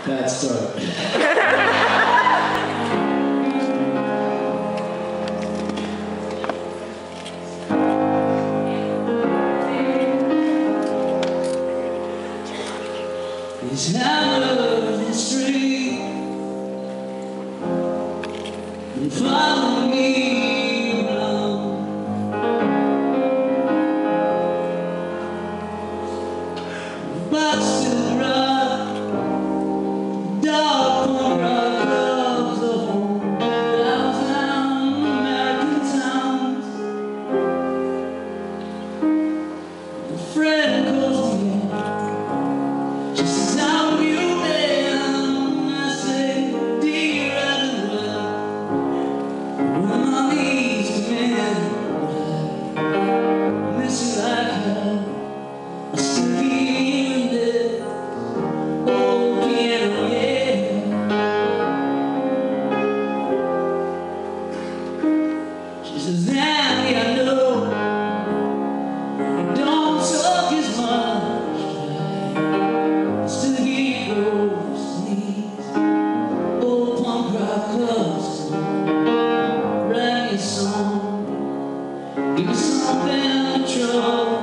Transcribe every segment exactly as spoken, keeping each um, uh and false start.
Bad start. These hammers in the street and follow me around. Busted rock, dark punk rock clubs of home downtown American towns. A friend calls me in, she says, how have you been? I say, dear, I've been well. When my knees come in, I miss you like hell. I still hear this old piano, yeah. She says, Annie, I know you don't talk as much. I still hear those these old punk rock clubs. Write me a song, give me something to trouble.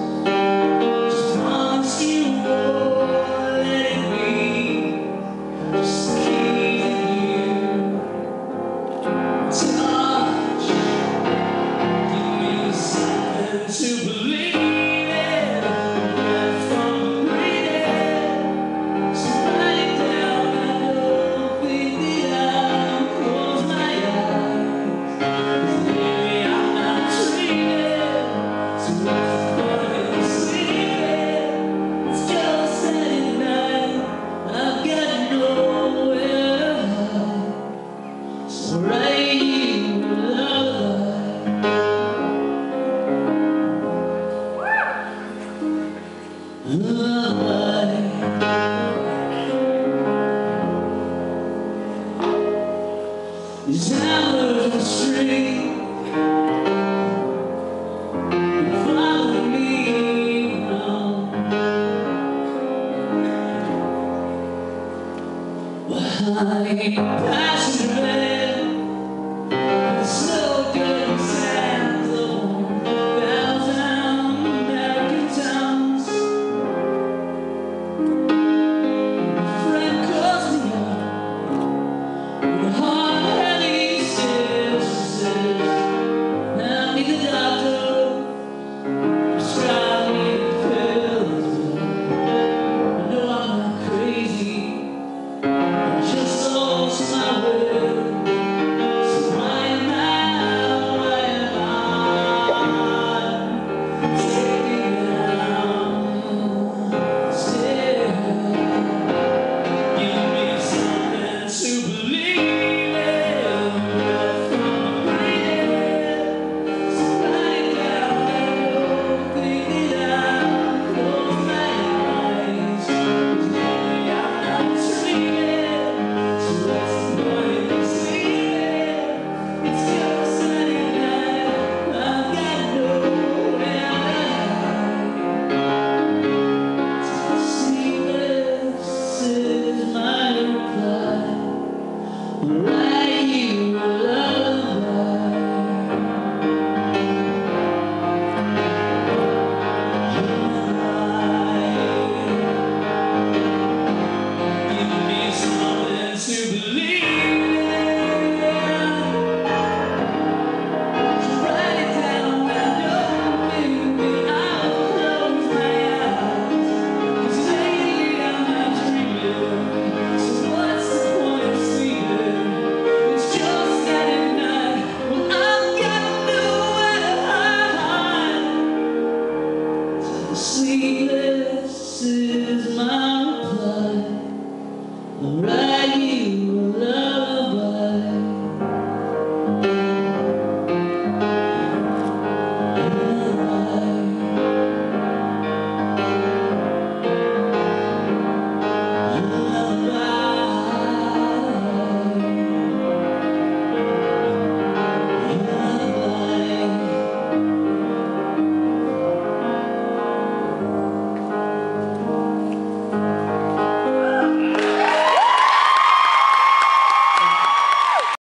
To believe it, left from breathing. So write it down, I don't think that I'll close my eyes. 'Cause maybe I'm not dreaming. So what's the point in sleeping? It's just at night, I've got nowhere to hide. So write you a lullaby. These hammers in the street follow me around. Behind passenger